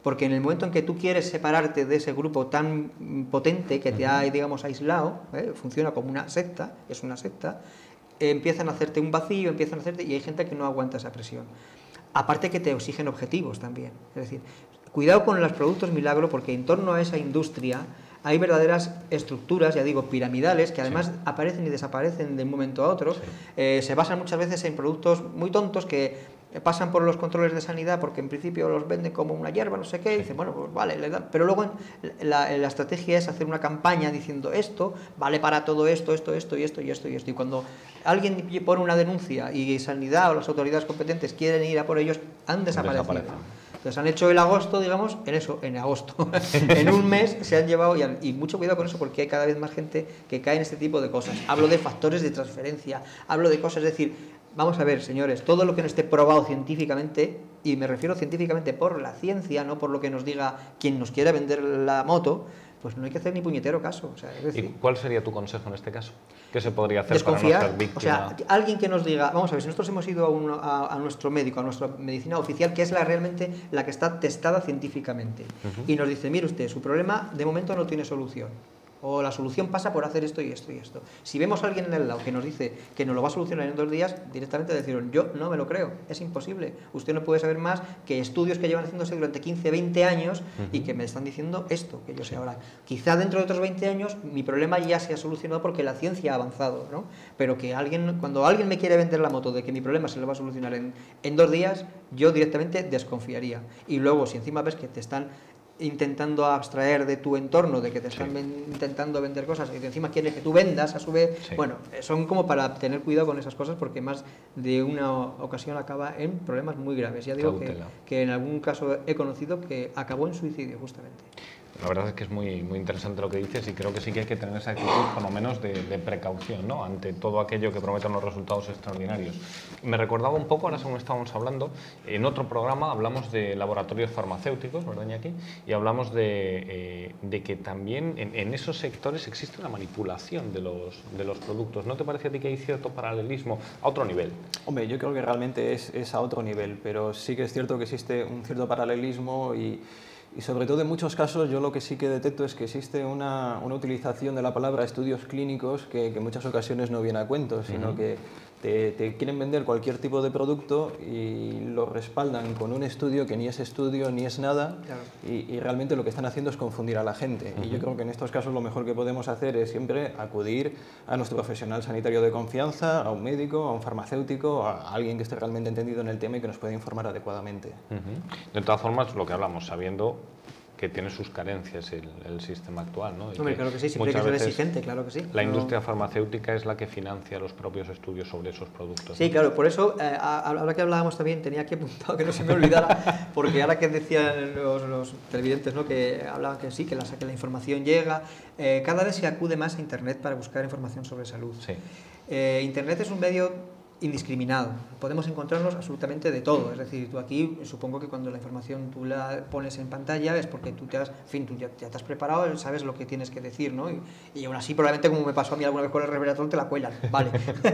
porque en el momento en que tú quieres separarte de ese grupo tan potente que te ha, digamos, aislado, ¿eh? funciona como una secta, es una secta, eh, empiezan a hacerte un vacío, empiezan a hacerte, y hay gente que no aguanta esa presión. Aparte que te exigen objetivos también, es decir, cuidado con los productos milagro, porque en torno a esa industria hay verdaderas estructuras, ya digo, piramidales, que además sí. aparecen y desaparecen de un momento a otro. Sí. Eh, se basan muchas veces en productos muy tontos que pasan por los controles de sanidad porque en principio los venden como una hierba, no sé qué, y dicen, bueno, pues vale, le dan. Pero luego la, la estrategia es hacer una campaña diciendo esto vale para todo esto, esto, esto y esto y esto y esto. Y cuando alguien pone una denuncia y sanidad o las autoridades competentes quieren ir a por ellos, han desaparecido. Entonces han hecho el agosto, digamos, en eso, en agosto. En un mes se han llevado, y, han, y mucho cuidado con eso porque hay cada vez más gente que cae en este tipo de cosas. Hablo de factores de transferencia, hablo de cosas, es decir, vamos a ver, señores, todo lo que no esté probado científicamente, y me refiero científicamente por la ciencia, no por lo que nos diga quien nos quiera vender la moto, pues no hay que hacer ni puñetero caso. O sea, es decir, ¿y cuál sería tu consejo en este caso? ¿Qué se podría hacer desconfiar, para no ser víctima? O sea, alguien que nos diga, vamos a ver, si nosotros hemos ido a, un, a, a nuestro médico, a nuestra medicina oficial, que es la realmente la que está testada científicamente, uh-huh. y nos dice, mire usted, su problema de momento no tiene solución, o la solución pasa por hacer esto y esto y esto. Si vemos a alguien en el lado que nos dice que nos lo va a solucionar en dos días, directamente decir, yo no me lo creo, es imposible. Usted no puede saber más que estudios que llevan haciéndose durante quince, veinte años uh-huh. y que me están diciendo esto, que yo sé ahora. Quizá dentro de otros veinte años mi problema ya se ha solucionado porque la ciencia ha avanzado, ¿no? Pero que alguien, cuando alguien me quiere vender la moto de que mi problema se lo va a solucionar en, en dos días, yo directamente desconfiaría. Y luego, si encima ves que te están intentando abstraer de tu entorno, de que te están sí. ven, intentando vender cosas y que encima quieres que tú vendas a su vez, sí. bueno, son como para tener cuidado con esas cosas porque más de una ocasión acaba en problemas muy graves. Ya digo que, que en algún caso he conocido que acabó en suicidio justamente. La verdad es que es muy, muy interesante lo que dices y creo que sí que hay que tener esa actitud por lo menos de, de precaución, ¿no? Ante todo aquello que prometen los resultados extraordinarios. Me recordaba un poco, ahora según estábamos hablando, en otro programa hablamos de laboratorios farmacéuticos, ¿verdad, Iñaki? Y hablamos de, eh, de que también en, en esos sectores existe una manipulación de los, de los productos. ¿No te parece a ti que hay cierto paralelismo a otro nivel? Hombre, yo creo que realmente es, es a otro nivel, pero sí que es cierto que existe un cierto paralelismo y... Y sobre todo en muchos casos yo lo que sí que detecto es que existe una, una utilización de la palabra estudios clínicos que, que en muchas ocasiones no viene a cuento, sino uh-huh. que te, te quieren vender cualquier tipo de producto y lo respaldan con un estudio que ni es estudio ni es nada claro. y, y realmente lo que están haciendo es confundir a la gente. Uh-huh. Y yo creo que en estos casos lo mejor que podemos hacer es siempre acudir a nuestro profesional sanitario de confianza, a un médico, a un farmacéutico, a alguien que esté realmente entendido en el tema y que nos pueda informar adecuadamente. Uh-huh. De todas formas, lo que hablamos, sabiendo que tiene sus carencias el, el sistema actual, ¿no? Hombre, claro que sí, siempre hay que ser exigente, claro que sí. La industria farmacéutica es la que financia los propios estudios sobre esos productos. Sí, ¿no? Claro, por eso, eh, ahora que hablábamos también, tenía aquí apuntado que no se me olvidara, porque ahora que decían los, los televidentes, ¿no? Que hablaban que sí, que la, que la información llega, eh, cada vez se acude más a Internet para buscar información sobre salud. Sí. Eh, Internet es un medio indiscriminado, podemos encontrarnos absolutamente de todo, es decir, tú aquí supongo que cuando la información tú la pones en pantalla es porque tú te has, en fin, tú ya, ya te has preparado, sabes lo que tienes que decir, ¿no? Y, y aún así probablemente como me pasó a mí alguna vez con el resveratrol te la cuelan, vale,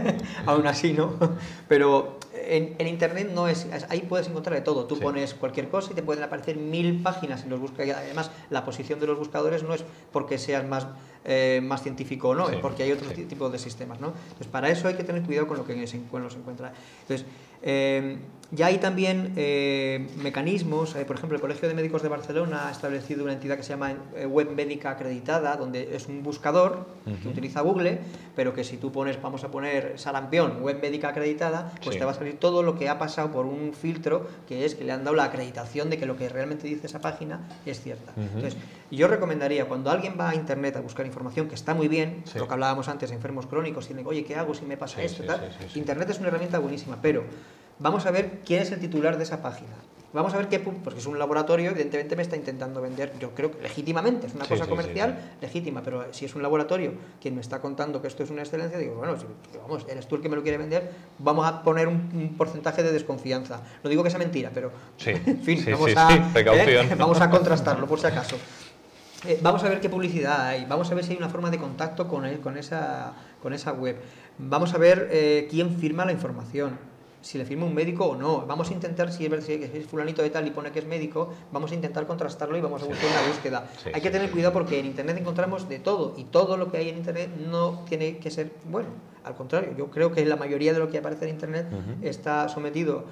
aún así, ¿no? Pero en, en Internet no es, ahí puedes encontrar de todo, tú sí. pones cualquier cosa y te pueden aparecer mil páginas en los buscadores, además la posición de los buscadores no es porque seas más Eh, más científico o no, sí, porque hay otro sí. tipo de sistemas, ¿no? Entonces, para eso hay que tener cuidado con lo que se, con lo que se encuentra. Entonces, eh, ya hay también eh, mecanismos, eh, por ejemplo, el Colegio de Médicos de Barcelona ha establecido una entidad que se llama eh, Web Médica Acreditada, donde es un buscador uh-huh. que utiliza Google, pero que si tú pones, vamos a poner sarampión, Web Médica Acreditada, pues sí. te va a salir todo lo que ha pasado por un filtro, que es que le han dado la acreditación de que lo que realmente dice esa página es cierta. Uh-huh. Entonces, yo recomendaría, cuando alguien va a Internet a buscar información, que está muy bien, sí. lo que hablábamos antes, enfermos crónicos, tienen, oye, ¿qué hago si me pasa sí, esto? Sí, tal? Sí, sí, sí. Internet es una herramienta buenísima, pero vamos a ver quién es el titular de esa página. Vamos a ver qué, porque es un laboratorio, evidentemente me está intentando vender, yo creo que legítimamente, es una sí, cosa sí, comercial sí, sí. legítima, pero si es un laboratorio quien me está contando que esto es una excelencia, digo, bueno, si, vamos, eres tú el que me lo quiere vender, vamos a poner un, un porcentaje de desconfianza. No digo que sea mentira, pero sí, en fin, sí, vamos, sí, a, sí, precaución. ¿eh? vamos a contrastarlo por si acaso. Eh, vamos a ver qué publicidad hay, vamos a ver si hay una forma de contacto con, el, con, esa, con esa web, vamos a ver eh, quién firma la información. si le firma un médico o no. Vamos a intentar, si es, si es fulanito de tal y pone que es médico, vamos a intentar contrastarlo y vamos a buscar una búsqueda. Sí, hay que sí, tener sí. cuidado porque en Internet encontramos de todo y todo lo que hay en Internet no tiene que ser bueno. Al contrario, yo creo que la mayoría de lo que aparece en Internet uh-huh. está sometido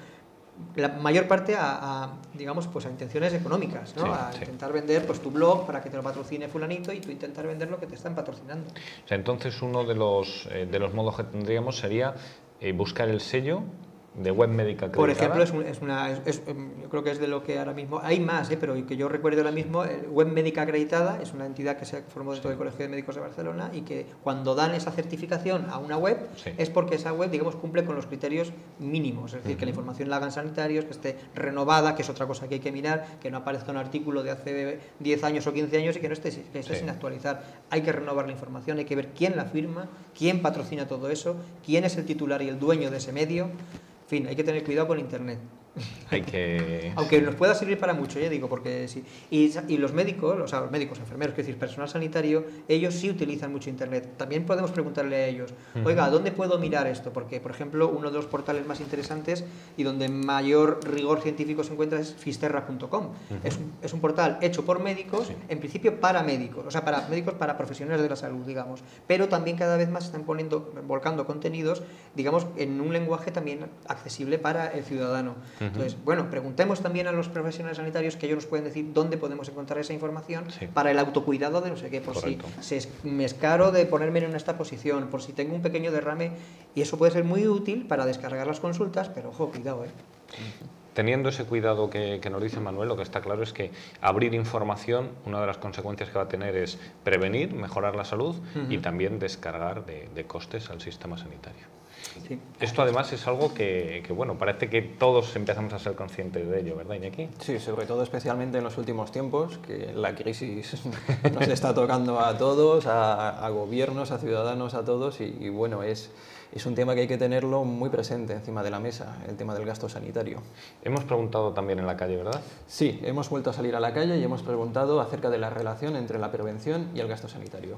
la mayor parte a, a digamos pues a intenciones económicas, ¿no? Sí, a sí. intentar vender pues tu blog para que te lo patrocine fulanito y tú intentar vender lo que te están patrocinando. O sea, entonces uno de los eh, de los modos que tendríamos sería eh, buscar el sello de web médica acreditada. Por ejemplo, es, un, es una, es, es, yo creo que es de lo que ahora mismo, hay más, ¿eh? Pero que yo recuerdo ahora mismo, web médica acreditada es una entidad que se formó dentro del Colegio de Médicos de Barcelona y que cuando dan esa certificación a una web sí. es porque esa web, digamos, cumple con los criterios mínimos, es decir, uh-huh. que la información la hagan sanitarios, que esté renovada, que es otra cosa que hay que mirar, que no aparezca un artículo de hace diez años o quince años y que no esté, que esté sí. sin actualizar. Hay que renovar la información, hay que ver quién la firma, quién patrocina todo eso, quién es el titular y el dueño de ese medio. En fin, hay que tener cuidado con Internet. Hay que... Aunque nos pueda servir para mucho, ya digo, porque sí. Y, y los médicos, o sea, los médicos, enfermeros, es decir, personal sanitario, ellos sí utilizan mucho Internet. También podemos preguntarle a ellos, oiga, ¿dónde puedo mirar esto? Porque, por ejemplo, uno de los portales más interesantes y donde mayor rigor científico se encuentra es fisterra punto com. Uh-huh. es, un, es un portal hecho por médicos, sí. en principio para médicos, o sea, para médicos, para profesionales de la salud, digamos. Pero también cada vez más se están poniendo, volcando contenidos, digamos, en un lenguaje también accesible para el ciudadano. Uh-huh. Entonces, bueno, preguntemos también a los profesionales sanitarios que ellos nos pueden decir dónde podemos encontrar esa información sí. para el autocuidado de no sé qué, por Correcto. si se, me es caro de ponerme en esta posición, por si tengo un pequeño derrame, y eso puede ser muy útil para descargar las consultas, pero ojo, cuidado, ¿eh? Teniendo ese cuidado que, que nos dice Manuel, lo que está claro es que abrir información, una de las consecuencias que va a tener es prevenir, mejorar la salud uh-huh. y también descargar de, de costes al sistema sanitario. Sí. Esto además es algo que, que, bueno, parece que todos empezamos a ser conscientes de ello, ¿verdad, Iñaki? Sí, sobre todo especialmente en los últimos tiempos, que la crisis nos está tocando a todos, a, a gobiernos, a ciudadanos, a todos, y, y bueno, es, es un tema que hay que tenerlo muy presente encima de la mesa, el tema del gasto sanitario. Hemos preguntado también en la calle, ¿verdad? Sí, hemos vuelto a salir a la calle y hemos preguntado acerca de la relación entre la prevención y el gasto sanitario.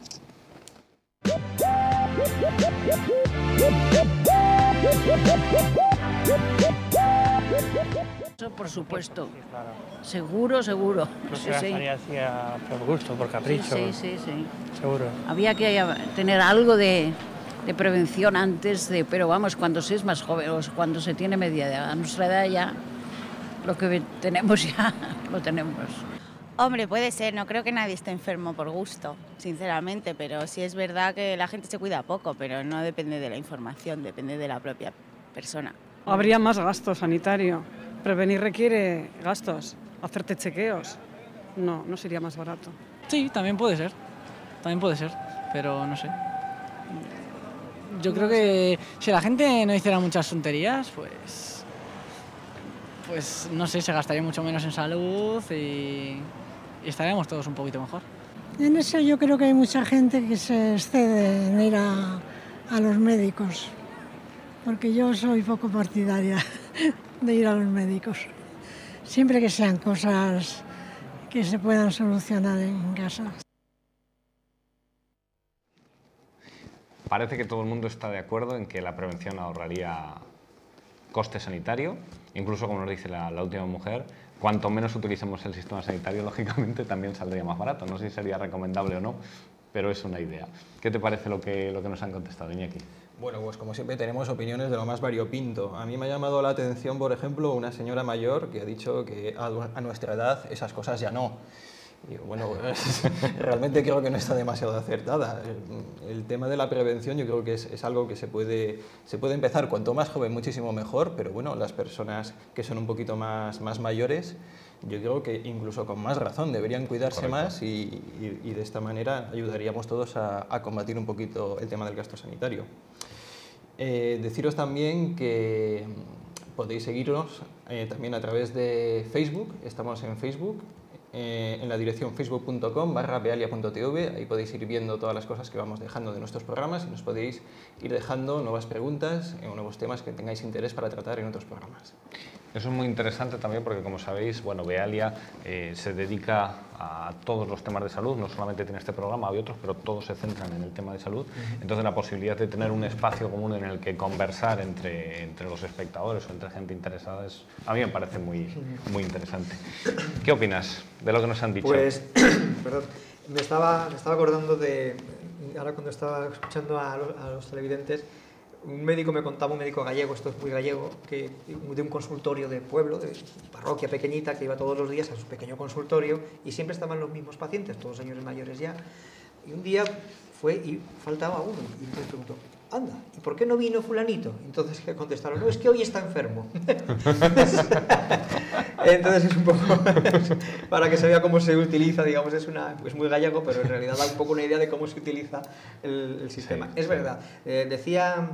Eso por supuesto, sí, claro. seguro, seguro. No se gastaría así a por gusto, por capricho. Sí, sí, sí, sí. Seguro. Había que tener algo de, de prevención antes de, pero vamos, cuando se es más joven o cuando se tiene media edad, a nuestra edad ya lo que tenemos ya lo tenemos. Hombre, puede ser, no creo que nadie esté enfermo por gusto, sinceramente, pero sí es verdad que la gente se cuida poco, pero no depende de la información, depende de la propia persona. Habría más gasto sanitario. Prevenir requiere gastos, hacerte chequeos. No, no sería más barato. Sí, también puede ser, también puede ser, pero no sé. Yo creo que si la gente no hiciera muchas tonterías, pues... Pues no sé, se gastaría mucho menos en salud y... y estaríamos todos un poquito mejor. En eso yo creo que hay mucha gente que se excede en ir a, a los médicos, porque yo soy poco partidaria de ir a los médicos. Siempre que sean cosas que se puedan solucionar en casa. Parece que todo el mundo está de acuerdo en que la prevención ahorraría coste sanitario, incluso como nos dice la, la última mujer, cuanto menos utilicemos el sistema sanitario, lógicamente también saldría más barato. No sé si sería recomendable o no, pero es una idea. ¿Qué te parece lo que, lo que nos han contestado, Iñaki? Bueno, pues como siempre tenemos opiniones de lo más variopinto. A mí me ha llamado la atención, por ejemplo, una señora mayor que ha dicho que a, a nuestra edad esas cosas ya no. Y bueno, pues, realmente creo que no está demasiado acertada. El, el tema de la prevención yo creo que es, es algo que se puede, se puede empezar cuanto más joven muchísimo mejor, pero bueno, las personas que son un poquito más, más mayores, yo creo que incluso con más razón deberían cuidarse Correcto. más y, y, y de esta manera ayudaríamos todos a, a combatir un poquito el tema del gasto sanitario. Eh, deciros también que podéis seguirnos eh, también a través de Facebook, estamos en Facebook, Eh, en la dirección facebook punto com barra bealia punto tv, ahí podéis ir viendo todas las cosas que vamos dejando de nuestros programas y nos podéis ir dejando nuevas preguntas o nuevos temas que tengáis interés para tratar en otros programas. Eso es muy interesante también porque, como sabéis, bueno, Bealia eh, se dedica a todos los temas de salud, no solamente tiene este programa, hay otros, pero todos se centran en el tema de salud. Entonces la posibilidad de tener un espacio común en el que conversar entre, entre los espectadores o entre gente interesada es, a mí me parece muy, muy interesante. ¿Qué opinas de lo que nos han dicho? Pues, perdón, me estaba, me estaba acordando de, ahora cuando estaba escuchando a los, a los televidentes, un médico me contaba, un médico gallego, esto es muy gallego, que de un consultorio de pueblo, de parroquia pequeñita, que iba todos los días a su pequeño consultorio y siempre estaban los mismos pacientes, todos señores mayores ya. Y un día fue y faltaba uno y entonces preguntó, anda, ¿y por qué no vino fulanito? Entonces contestaron, no, es que hoy está enfermo. Entonces es un poco, para que se vea cómo se utiliza, digamos, es, una, es muy gallego, pero en realidad da un poco una idea de cómo se utiliza el, el sistema. Sí, es verdad, eh, decía,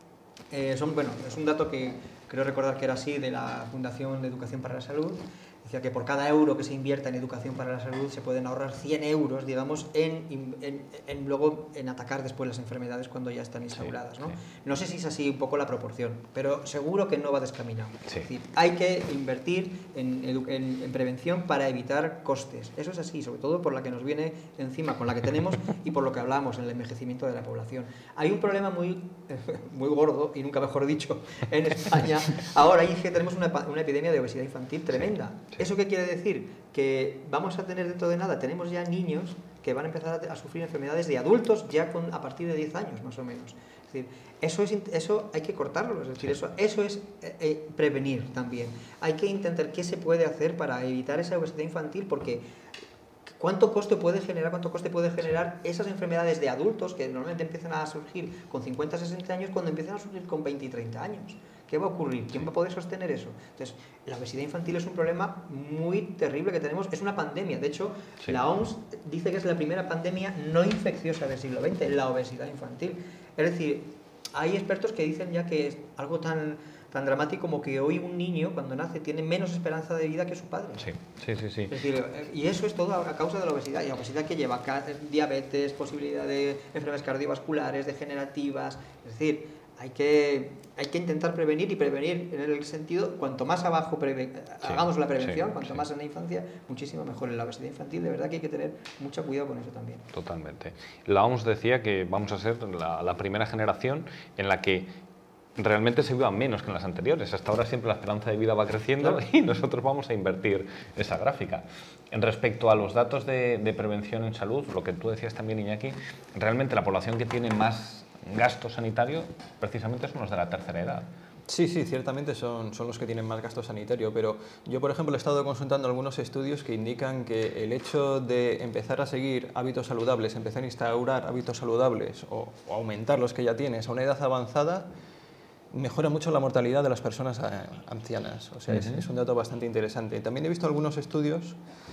eh, son, bueno, es un dato que creo recordar que era así, de la Fundación de Educación para la Salud. Decía que por cada euro que se invierta en educación para la salud se pueden ahorrar cien euros, digamos, en, en, en luego en atacar después las enfermedades cuando ya están instauradas, ¿no? Sí. No sé si es así un poco la proporción, pero seguro que no va descaminado. Sí. Es decir, hay que invertir en, en, en prevención para evitar costes. Eso es así, sobre todo por la que nos viene encima, con la que tenemos y por lo que hablamos, en el envejecimiento de la población. Hay un problema muy, muy gordo, y nunca mejor dicho, en España. Ahora y es que tenemos una, una epidemia de obesidad infantil tremenda. Sí. ¿Eso qué quiere decir? Que vamos a tener dentro de nada, tenemos ya niños que van a empezar a, a sufrir enfermedades de adultos ya con, a partir de diez años más o menos. Es decir, eso, es, eso hay que cortarlo, es decir, eso, eso es eh, eh, prevenir también. Hay que intentar qué se puede hacer para evitar esa obesidad infantil, porque ¿cuánto coste puede generar, cuánto coste puede generar esas enfermedades de adultos que normalmente empiezan a surgir con cincuenta, sesenta años cuando empiezan a surgir con veinte y treinta años? ¿Qué va a ocurrir? ¿Quién va a poder sostener eso? Entonces, la obesidad infantil es un problema muy terrible que tenemos, es una pandemia. De hecho, sí. La O M S dice que es la primera pandemia no infecciosa del siglo veinte, la obesidad infantil. Es decir, hay expertos que dicen ya que es algo tan, tan dramático como que hoy un niño, cuando nace, tiene menos esperanza de vida que su padre. Sí, sí, sí. sí. Es decir, y eso es todo a causa de la obesidad. Y la obesidad que lleva diabetes, posibilidad de enfermedades cardiovasculares, degenerativas. Es decir, hay que, hay que intentar prevenir y prevenir en el sentido, cuanto más abajo preve, sí, hagamos la prevención, sí, cuanto sí. más en la infancia, muchísimo mejor. En la obesidad infantil, de verdad que hay que tener mucho cuidado con eso también. Totalmente. La O M S decía que vamos a ser la, la primera generación en la que realmente se viva menos que en las anteriores. Hasta ahora siempre la esperanza de vida va creciendo, claro, y nosotros vamos a invertir esa gráfica. En respecto a los datos de, de prevención en salud, lo que tú decías también, Iñaki, realmente la población que tiene más gasto sanitario precisamente son los de la tercera edad. Sí, sí, ciertamente son, son los que tienen más gasto sanitario, pero yo, por ejemplo, he estado consultando algunos estudios que indican que el hecho de empezar a seguir hábitos saludables, empezar a instaurar hábitos saludables o, o aumentar los que ya tienes a una edad avanzada, mejora mucho la mortalidad de las personas ancianas. O sea, uh-huh. es, es un dato bastante interesante. También he visto algunos estudios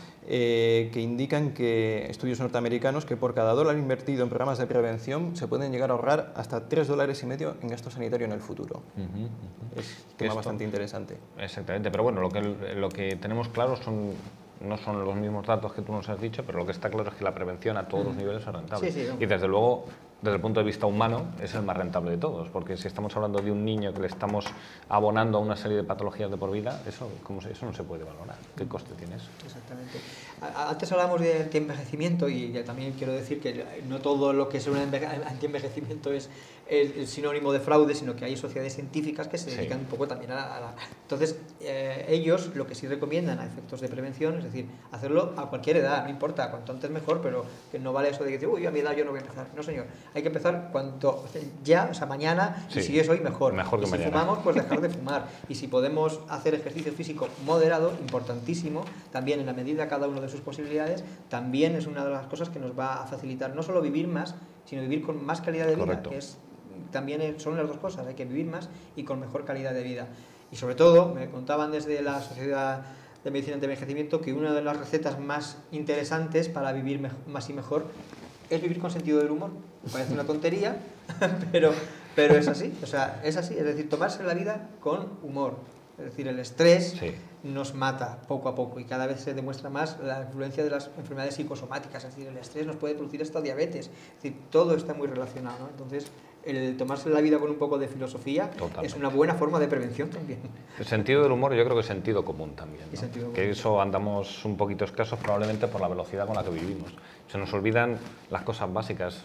Eh, que indican que, estudios norteamericanos, que por cada dólar invertido en programas de prevención se pueden llegar a ahorrar hasta tres dólares y medio en gasto sanitario en el futuro. Uh-huh, uh-huh. Es un tema Esto, bastante interesante. Exactamente, pero bueno, lo que, lo que tenemos claro son, no son los mismos datos que tú nos has dicho, pero lo que está claro es que la prevención a todos uh-huh. los niveles es rentable. Sí, sí, no. Y desde luego, desde el punto de vista humano, es el más rentable de todos, porque si estamos hablando de un niño que le estamos abonando a una serie de patologías de por vida, eso, ¿cómo se, eso no se puede valorar. ¿Qué coste tiene eso? Exactamente. Antes hablábamos de antienvejecimiento y también quiero decir que no todo lo que es un antienvejecimiento es, es sinónimo de fraude, sino que hay sociedades científicas que se dedican sí. un poco también a la... A la entonces, eh, ellos lo que sí recomiendan a efectos de prevención, es decir, hacerlo a cualquier edad, no importa, cuanto antes mejor, pero que no vale eso de que, uy, a mi edad yo no voy a empezar. No, señor, hay que empezar cuanto ya, o sea, mañana, sí. y si es hoy, mejor. Mejor que y si mañana. fumamos, pues dejar de fumar. Y si podemos hacer ejercicio físico moderado, importantísimo, también en la medida cada uno de sus posibilidades, también es una de las cosas que nos va a facilitar no solo vivir más, sino vivir con más calidad de vida. Correcto. Que es, también son las dos cosas, hay que vivir más y con mejor calidad de vida. Y sobre todo, me contaban desde la Sociedad de Medicina de Envejecimiento que una de las recetas más interesantes para vivir más y mejor es vivir con sentido del humor. Me parece una tontería, pero, pero es así, o sea, es así, es decir, tomarse la vida con humor. Es decir, el estrés Sí. nos mata poco a poco y cada vez se demuestra más la influencia de las enfermedades psicosomáticas. Es decir, el estrés nos puede producir hasta diabetes. Es decir, todo está muy relacionado, ¿no? Entonces, el tomarse la vida con un poco de filosofía Totalmente. es una buena forma de prevención también. El sentido del humor yo creo que es sentido común también, Y ¿no? sentido común. Que eso andamos un poquito escasos probablemente por la velocidad con la que vivimos. Se nos olvidan las cosas básicas.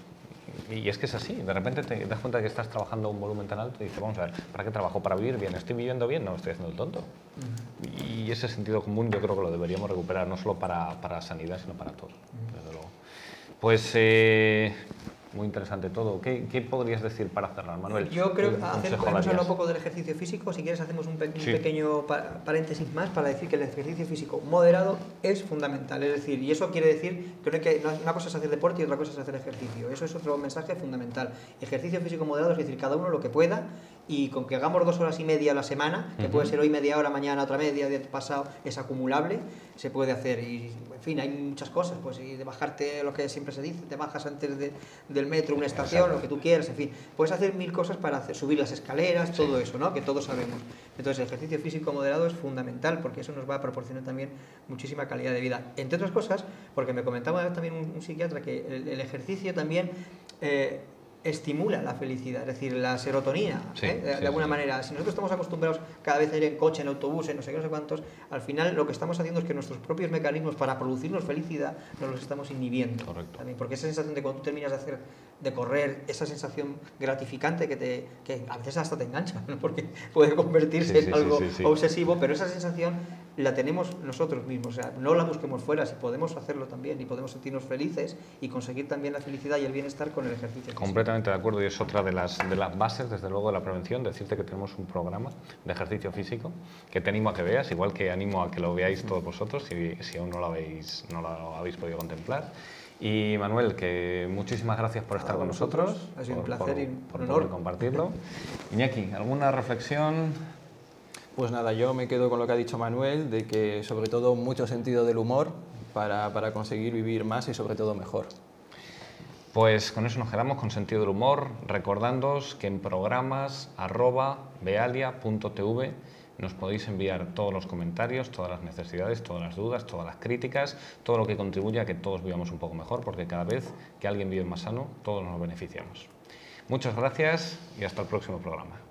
Y es que es así, de repente te das cuenta de que estás trabajando a un volumen tan alto y dices, vamos a ver, ¿para qué trabajo? ¿Para vivir bien? ¿Estoy viviendo bien? No, estoy haciendo el tonto. Uh-huh. Y ese sentido común yo creo que lo deberíamos recuperar, no solo para, para sanidad, sino para todos, uh-huh. desde luego. Pues eh, muy interesante todo. ¿Qué, ¿Qué podrías decir para cerrar, Manuel? Yo creo que hacer, hemos hablado un poco del ejercicio físico. Si quieres hacemos un, pe sí. un pequeño pa paréntesis más para decir que el ejercicio físico moderado es fundamental. Es decir, y eso quiere decir que, no hay que una cosa es hacer deporte y otra cosa es hacer ejercicio. Eso es otro mensaje fundamental. Ejercicio físico moderado es decir, cada uno lo que pueda, y con que hagamos dos horas y media a la semana, que uh-huh. puede ser hoy media hora, mañana otra media, día pasado, es acumulable, se puede hacer. Y en fin, hay muchas cosas, pues y de bajarte, lo que siempre se dice, te bajas antes de, del metro, una estación, Exacto. lo que tú quieras, en fin, puedes hacer mil cosas para hacer, subir las escaleras, sí. todo eso, ¿no? Que todos sabemos. Entonces el ejercicio físico moderado es fundamental porque eso nos va a proporcionar también muchísima calidad de vida. Entre otras cosas, porque me comentaba también un, un psiquiatra que el, el ejercicio también eh, estimula la felicidad, es decir, la serotonina, sí, ¿eh? de, sí, de alguna sí. manera. Si nosotros estamos acostumbrados cada vez a ir en coche, en autobús, en no sé qué, no sé cuántos, al final lo que estamos haciendo es que nuestros propios mecanismos para producirnos felicidad nos los estamos inhibiendo. Correcto. También, porque esa sensación de cuando tú terminas de hacer, de correr, esa sensación gratificante que, te, que a veces hasta te engancha, ¿no? Porque puede convertirse sí, sí, en algo sí, sí, sí. obsesivo, pero esa sensación la tenemos nosotros mismos, o sea, no la busquemos fuera, si podemos hacerlo también y podemos sentirnos felices y conseguir también la felicidad y el bienestar con el ejercicio. Completamente de acuerdo, y es otra de las, de las bases, desde luego, de la prevención, decirte que tenemos un programa de ejercicio físico que te animo a que veas, igual que animo a que lo veáis todos vosotros, si, si aún no lo habéis, no lo habéis podido contemplar. Y Manuel, que muchísimas gracias por estar a con vosotros. nosotros, ha sido por, un placer por, y por un honor poder compartirlo. Iñaki, ¿alguna reflexión? Pues nada, yo me quedo con lo que ha dicho Manuel, de que sobre todo mucho sentido del humor para, para conseguir vivir más y sobre todo mejor. Pues con eso nos quedamos, con sentido del humor, recordándoos que en programas arroba bealia punto tv nos podéis enviar todos los comentarios, todas las necesidades, todas las dudas, todas las críticas, todo lo que contribuya a que todos vivamos un poco mejor, porque cada vez que alguien vive más sano, todos nos beneficiamos. Muchas gracias y hasta el próximo programa.